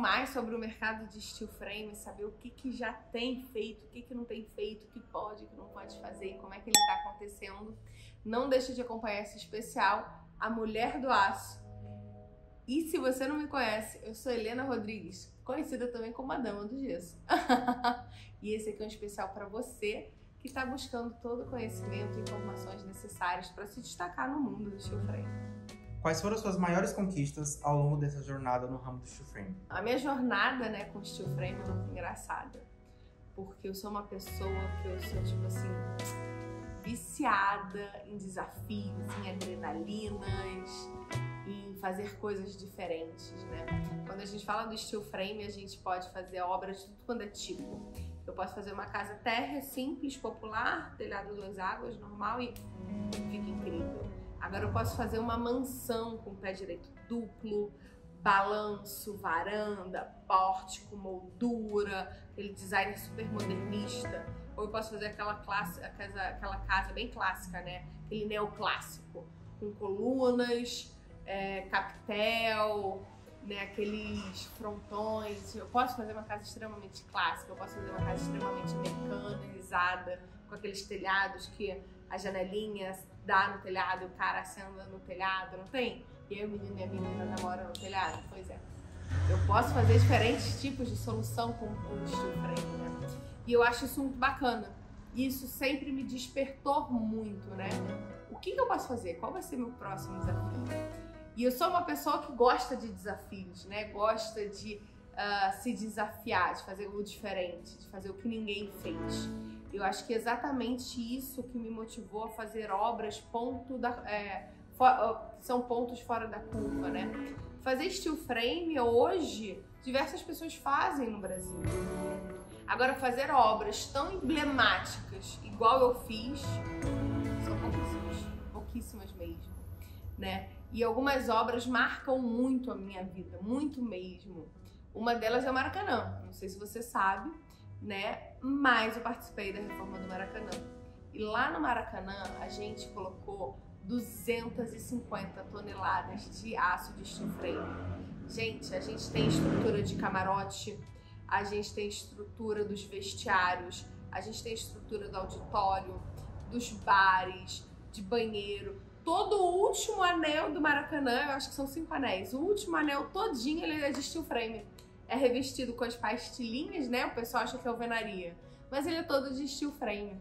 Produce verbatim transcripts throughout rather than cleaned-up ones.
mais sobre o mercado de steel frame, saber o que, que já tem feito, o que, que não tem feito, o que pode, o que não pode fazer e como é que ele está acontecendo, não deixe de acompanhar esse especial, A Mulher do Aço. E se você não me conhece, eu sou Helena Rodrigues, conhecida também como a Dama do Gesso. E esse aqui é um especial para você que está buscando todo o conhecimento e informações necessárias para se destacar no mundo do steel frame. Quais foram as suas maiores conquistas ao longo dessa jornada no ramo do steel frame? A minha jornada, né, com steel frame é muito engraçada, porque eu sou uma pessoa que eu sou, tipo assim, viciada em desafios, em adrenalinas, em fazer coisas diferentes, né? Quando a gente fala do steel frame, a gente pode fazer obras de tudo quanto é tipo. Eu posso fazer uma casa térrea simples, popular, telhado duas águas, normal e fica incrível. Agora eu posso fazer uma mansão com pé direito duplo, balanço, varanda, pórtico, moldura, aquele design super modernista. Ou eu posso fazer aquela, classe, aquela, aquela casa bem clássica, né? Aquele neoclássico, com colunas, é, capitel, né? Aqueles frontões. Eu posso fazer uma casa extremamente clássica, eu posso fazer uma casa extremamente mecanizada, com aqueles telhados que as janelinhas dá no telhado, o cara acenda no telhado, não tem? E aí o menino e a menina namoram no telhado? Pois é. Eu posso fazer diferentes tipos de solução com o steel frame, né? E eu acho isso muito bacana. E isso sempre me despertou muito, né? O que, que eu posso fazer? Qual vai ser meu próximo desafio? E eu sou uma pessoa que gosta de desafios, né? Gosta de uh, se desafiar, de fazer algo diferente, de fazer o que ninguém fez. Eu acho que é exatamente isso que me motivou a fazer obras ponto da, é, for, são pontos fora da curva, né? Fazer steel frame hoje, diversas pessoas fazem no Brasil. Agora, fazer obras tão emblemáticas, igual eu fiz, são pouquíssimas, pouquíssimas mesmo, né? E algumas obras marcam muito a minha vida, muito mesmo. Uma delas é o Maracanã, não sei se você sabe, né? Mas eu participei da reforma do Maracanã. E lá no Maracanã a gente colocou duzentas e cinquenta toneladas de aço de steel frame. Gente, a gente tem estrutura de camarote, a gente tem estrutura dos vestiários, a gente tem estrutura do auditório, dos bares, de banheiro. Todo o último anel do Maracanã, eu acho que são cinco anéis, o último anel todinho ele é de steel frame. É revestido com as pastilhinhas, né? O pessoal acha que é alvenaria, mas ele é todo de steel frame.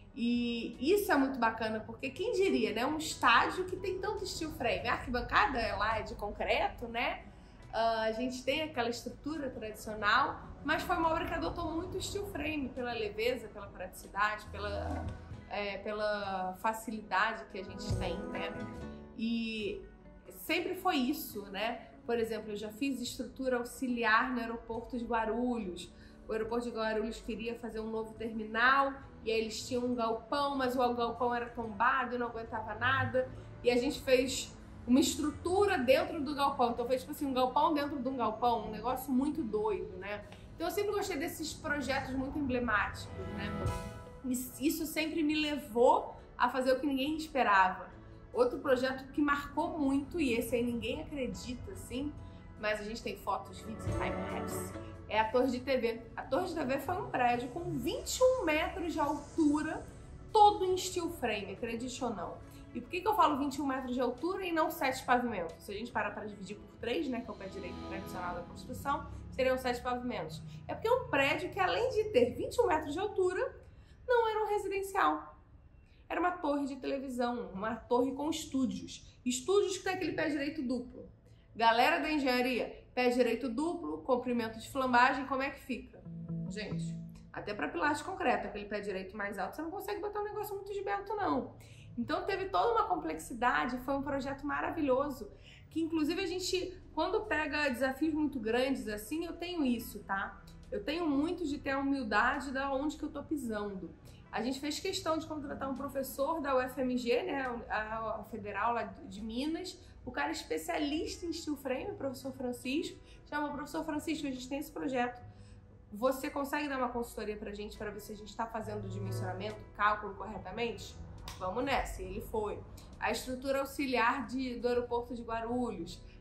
E isso é muito bacana, porque quem diria, né? Um estádio que tem tanto steel frame. A arquibancada lá é de concreto, né? Uh, a gente tem aquela estrutura tradicional, mas foi uma obra que adotou muito steel frame pela leveza, pela praticidade, pela, é, pela facilidade que a gente tem, né? E sempre foi isso, né? Por exemplo, eu já fiz estrutura auxiliar no aeroporto de Guarulhos. O aeroporto de Guarulhos queria fazer um novo terminal e aí eles tinham um galpão, mas o galpão era tombado e não aguentava nada. E a gente fez uma estrutura dentro do galpão. Então fez tipo assim, um galpão dentro de um galpão, um negócio muito doido, né? Então eu sempre gostei desses projetos muito emblemáticos, né? Isso sempre me levou a fazer o que ninguém esperava. Outro projeto que marcou muito, e esse aí ninguém acredita, assim, mas a gente tem fotos, vídeos e time-lapse, é a Torre de T V. A Torre de T V foi um prédio com vinte e um metros de altura, todo em steel frame, acredite ou não. E por que que eu falo vinte e um metros de altura e não sete pavimentos? Se a gente parar para dividir por três, né, que é o pé direito tradicional da construção, seriam sete pavimentos. É porque é um prédio que, além de ter vinte e um metros de altura, não era um residencial. Era uma torre de televisão, uma torre com estúdios. Estúdios que tem aquele pé direito duplo. Galera da engenharia, pé direito duplo, comprimento de flambagem, como é que fica? Gente, até para pilar de concreto, aquele pé direito mais alto, você não consegue botar um negócio muito esbelto, não. Então teve toda uma complexidade, foi um projeto maravilhoso, que inclusive a gente, quando pega desafios muito grandes assim, eu tenho isso, tá? Eu tenho muito de ter a humildade da onde que eu tô pisando. A gente fez questão de contratar um professor da U F M G, né, a Federal lá de Minas, o cara é especialista em steel frame, o professor Francisco, chama o professor Francisco, a gente tem esse projeto. Você consegue dar uma consultoria pra gente para ver se a gente está fazendo o dimensionamento, cálculo corretamente? Vamos nessa, e ele foi. A estrutura auxiliar de, do aeroporto de Guarulhos,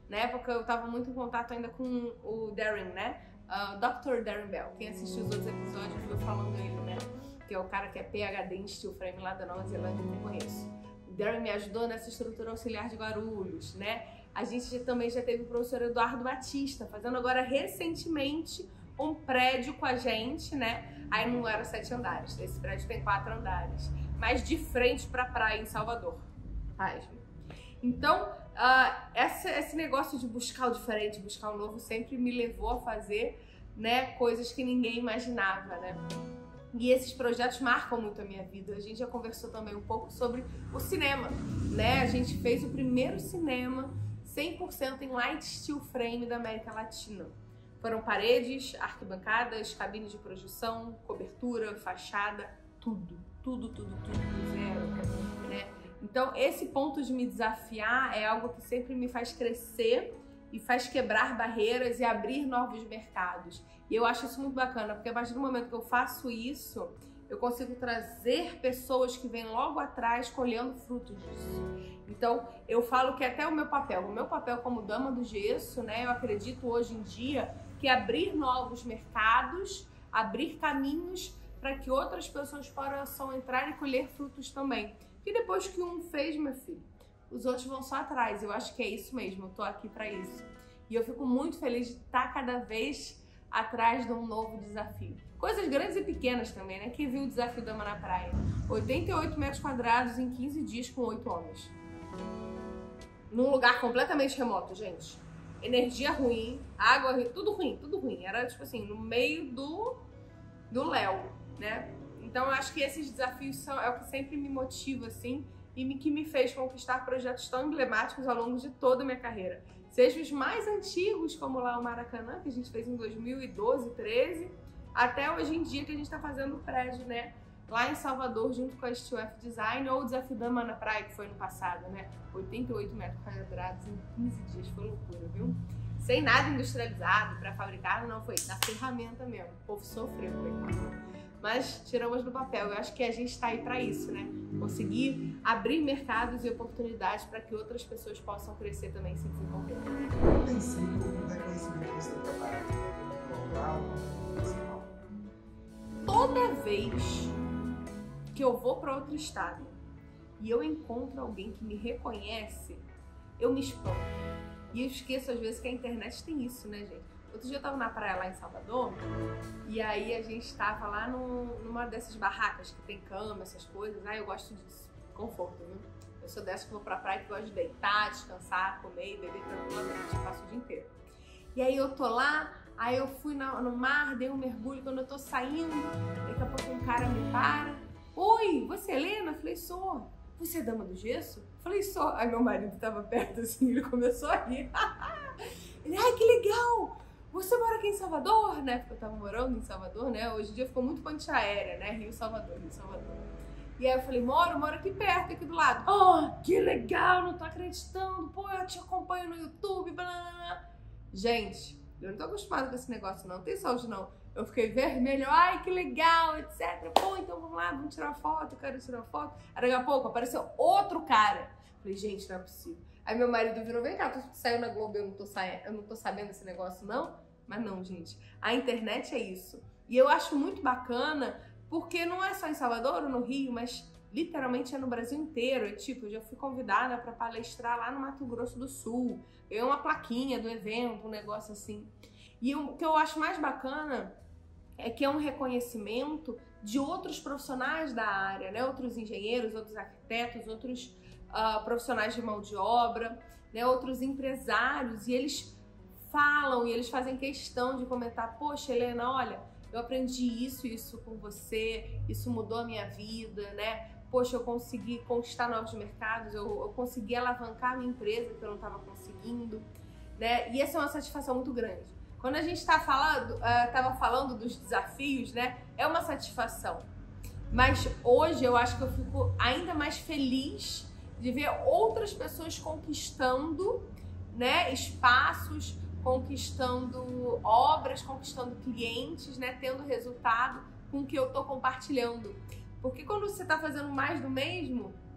Na época eu tava muito em contato ainda com o Darren, né? Uh, doutor Darren Bell. Quem assistiu os outros episódios viu falando ele, né? Que é o cara que é P H D em steel frame lá da Nova Zelândia, que eu conheço. O Darren me ajudou nessa estrutura auxiliar de Guarulhos, né? A gente também já teve o professor Eduardo Batista, fazendo agora recentemente um prédio com a gente, né? Aí não era sete andares, esse prédio tem quatro andares, mas de frente pra praia em Salvador. Pasme. Então, uh, essa, esse negócio de buscar o diferente, buscar o novo, sempre me levou a fazer, né, coisas que ninguém imaginava, né? E esses projetos marcam muito a minha vida. A gente já conversou também um pouco sobre o cinema, né? A gente fez o primeiro cinema cem por cento em light steel frame da América Latina. Foram paredes, arquibancadas, cabines de projeção, cobertura, fachada, tudo, tudo, tudo, tudo do zero, né? Então, esse ponto de me desafiar é algo que sempre me faz crescer e faz quebrar barreiras e abrir novos mercados. E eu acho isso muito bacana, porque a partir do momento que eu faço isso, eu consigo trazer pessoas que vêm logo atrás colhendo frutos disso. Então, eu falo que até o meu papel, o meu papel como dama do gesso, né, eu acredito hoje em dia que abrir novos mercados, abrir caminhos para que outras pessoas possam entrar e colher frutos também. E depois que um fez, meu filho, os outros vão só atrás. Eu acho que é isso mesmo, eu tô aqui para isso. E eu fico muito feliz de estar cada vez atrás de um novo desafio. Coisas grandes e pequenas também, né? Quem viu o desafio Dama na Praia? oitenta e oito metros quadrados em quinze dias com oito homens. Num lugar completamente remoto, gente. Energia ruim, água ruim, tudo ruim, tudo ruim. Era tipo assim, no meio do, do Léo, né? Então eu acho que esses desafios são, é o que sempre me motiva, assim, e me, que me fez conquistar projetos tão emblemáticos ao longo de toda a minha carreira. Seja os mais antigos, como lá o Maracanã, que a gente fez em dois mil e doze, treze, até hoje em dia que a gente está fazendo o prédio, né? Lá em Salvador, junto com a Steel F Design, ou o Desafio Dama na Praia, que foi no passado, né? oitenta e oito metros quadrados em quinze dias, foi loucura, viu? Sem nada industrializado, pré-fabricado, não, foi na ferramenta mesmo. O povo sofreu, coitado. Mas tiramos do papel. Eu acho que a gente está aí para isso, né? Conseguir abrir mercados e oportunidades para que outras pessoas possam crescer também sem se conter. Nem sempre o reconhecimento que você tem preparado no local, principal. Toda vez que eu vou para outro estado e eu encontro alguém que me reconhece, eu me exponho. E eu esqueço às vezes que a internet tem isso, né, gente? Outro dia eu tava na praia lá em Salvador e aí a gente tava lá no, numa dessas barracas que tem cama, essas coisas. Ah, eu gosto disso. Conforto, viu? Eu sou dessa que vou pra praia que gosto de deitar, descansar, comer e beber tranquilamente. Eu passo o dia inteiro. E aí eu tô lá, aí eu fui no, no mar, dei um mergulho. Quando eu tô saindo, daqui a pouco um cara me para. Oi, você é Helena? Eu falei, sou. Você é dama do gesso? Eu falei, sou. Aí meu marido tava perto assim, ele começou a rir. Ele, ai, que legal! Você mora aqui em Salvador, né? Porque eu tava morando em Salvador, né? Hoje em dia ficou muito ponte aérea, né? Rio Salvador, Rio Salvador. E aí eu falei, moro, moro aqui perto, aqui do lado. Oh, que legal, não tô acreditando. Pô, eu te acompanho no YouTube, blá, blá, blá. Gente, eu não tô acostumada com esse negócio, não. Não tem saúde, não. Eu fiquei vermelho, ai, que legal, etcétera. Pô, então vamos lá, vamos tirar foto, eu quero tirar foto. Aí daqui a pouco apareceu outro cara. Falei, gente, não é possível. Aí meu marido virou, vem cá, tu saiu na Globo, eu não tô, sa... eu não tô sabendo desse negócio, não? Mas não, gente, a internet é isso. E eu acho muito bacana, porque não é só em Salvador ou no Rio, mas literalmente é no Brasil inteiro. É tipo, eu já fui convidada para palestrar lá no Mato Grosso do Sul. Eu uma plaquinha do evento, um negócio assim. E o que eu acho mais bacana é que é um reconhecimento de outros profissionais da área, né? Outros engenheiros, outros arquitetos, outros uh, profissionais de mão de obra, né? Outros empresários, e eles falam e eles fazem questão de comentar, poxa, Helena, olha, eu aprendi isso e isso com você, isso mudou a minha vida, né? Poxa, eu consegui conquistar novos mercados, eu, eu consegui alavancar a minha empresa que eu não estava conseguindo, né? E essa é uma satisfação muito grande. Quando a gente tá falando, uh, tava falando dos desafios, né? É uma satisfação. Mas hoje eu acho que eu fico ainda mais feliz de ver outras pessoas conquistando, né, espaços, conquistando obras, conquistando clientes, né, tendo resultado com o que eu tô compartilhando. Porque quando você tá fazendo mais do mesmo,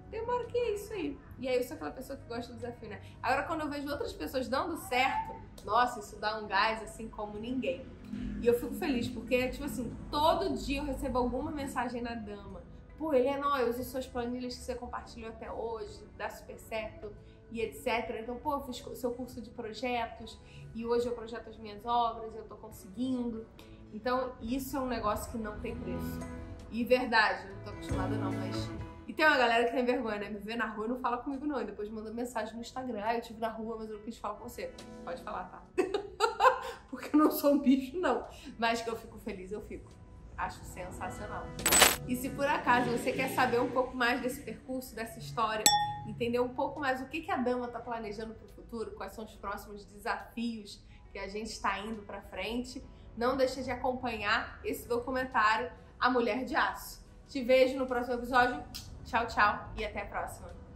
tem uma hora que é isso aí. E aí eu sou aquela pessoa que gosta do desafio, né? Agora, quando eu vejo outras pessoas dando certo, nossa, isso dá um gás assim como ninguém. E eu fico feliz, porque, tipo assim, todo dia eu recebo alguma mensagem na Dama. Pô, Helena, eu uso suas planilhas que você compartilhou até hoje, dá super certo, e etcétera. Então, pô, eu fiz seu curso de projetos, e hoje eu projeto as minhas obras, eu tô conseguindo. Então, isso é um negócio que não tem preço. E verdade, eu não tô acostumada não, mas... E tem uma galera que tem vergonha, né? Me vê na rua e não fala comigo não. E depois manda mensagem no Instagram. Ah, eu estive na rua, mas eu não quis falar com você. Pode falar, tá? Porque eu não sou um bicho, não. Mas que eu fico feliz, eu fico. Acho sensacional. E se por acaso você quer saber um pouco mais desse percurso, dessa história, entender um pouco mais o que que a Dama tá planejando pro futuro, quais são os próximos desafios que a gente está indo pra frente, não deixe de acompanhar esse documentário A Mulher de Aço. Te vejo no próximo episódio. Tchau, tchau e até a próxima.